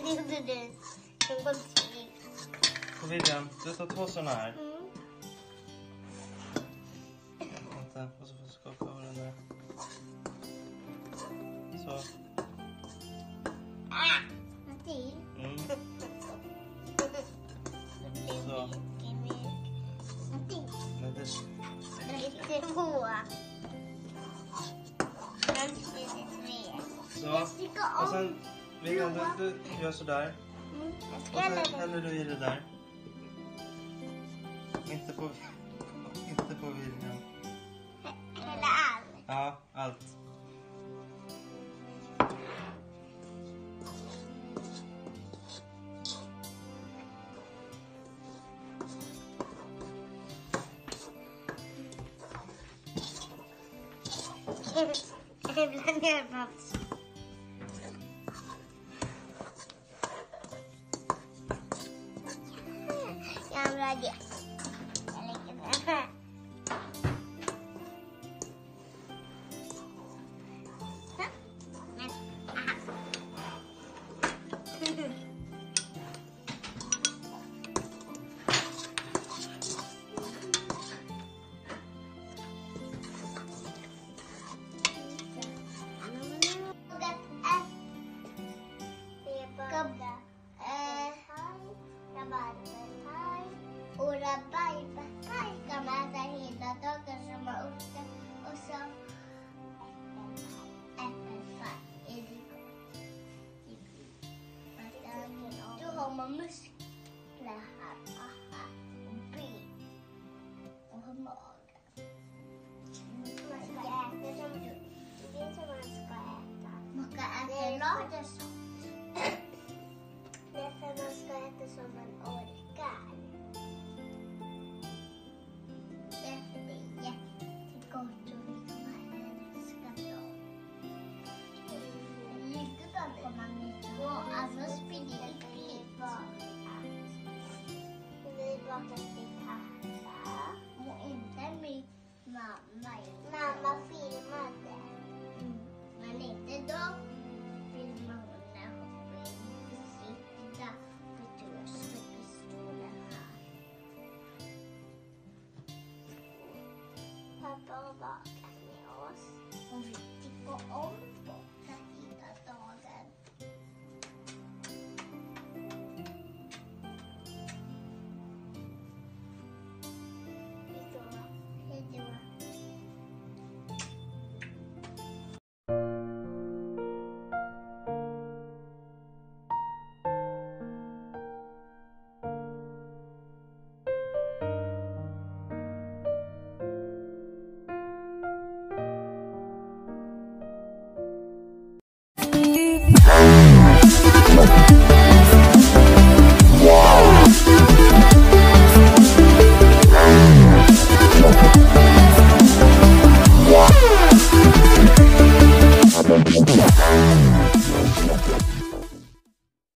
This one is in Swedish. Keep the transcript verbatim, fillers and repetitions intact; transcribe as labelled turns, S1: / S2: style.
S1: gjorde du. Den kom till.
S2: Och William, du tar två sådana här.
S1: Mm.
S2: Vänta, och så får du skaka av den där. Så.
S1: Ah, en till.
S2: Mm.
S1: Det
S2: Så.
S1: blir mycket mer. En till.
S2: Men det...
S1: Lite två. En till tre.
S2: Så. Och sen, William, du, du gör sådär.
S1: Mm. Jag
S2: Och
S1: ska
S2: sen
S1: lägga.
S2: häller du i det där. Inte på... Inte på William.
S1: Hela allt.
S2: Ja, allt.
S1: Ibland gör jag paps. Jag vill ha det. Jag lägger den här. Så. Men, aha. Och rabarberpaj kan man äta hela dagen som man osten. Och så äppelpaj. Är det gott? Då har man muskler här. Aha. Och ben. Och magen. Man ska äta som du. Det är som man ska äta. Man ska äta lördagsson. Det är för man ska äta som man orkar. Därför det är jättegott och vi kommer älska dem. Likadant kommer man inte gå. Alltså springer det pizza. Vi bakar pizza. Och inte min mamma. Mamma filmade. Mm. Men inte då filmade hon när hon ville sitta. För du har pistolen här. Pappa har bakat med oss. Och vi tycker om baka hela dagen. Hejdå. Hejdå.
S3: Wow.